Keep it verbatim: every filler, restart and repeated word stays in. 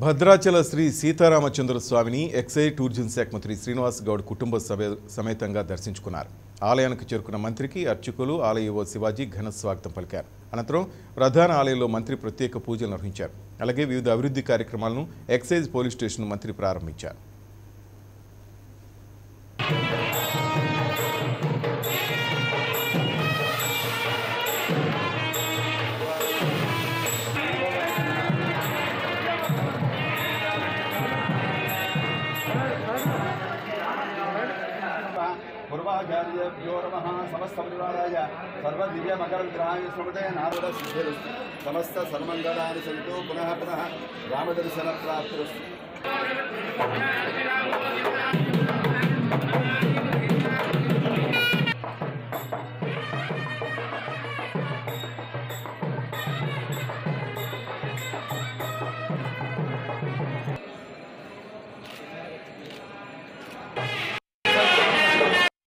భద్రాచల శ్రీ సీతారామచంద్ర స్వామిని excise tourism శాఖ మంత్రి శ్రీనివాస్ గౌడ్ కుటుంబ సమేతంగా దర్శించుకున్నారు. ఆలయానికి చేరుకున్న మంత్రికి అర్చకులు ఆలయ శివాజీ ఘన స్వాగతం పలికారు. అనంతరం ప్రధాన ఆలయంలో మంత్రి ప్రత్యేక పూజలు నిర్వహించారు. అలాగే వివిధ అభివృద్ధి కార్యక్రమాలను ఎక్సైజ్ పోలీస్ స్టేషన్ మంత్రి ప్రారంభించారు. पूर्वाचार्यभ्यो नमः समस्त परिवाराय सर्वदिव्य मकर विग्रहाय स्मृते नारद सिद्धिरस्तु समस्त सर्वमंगलानि सन्तु पुनः पुनः रामदर्शन प्राप्तिरस्तु।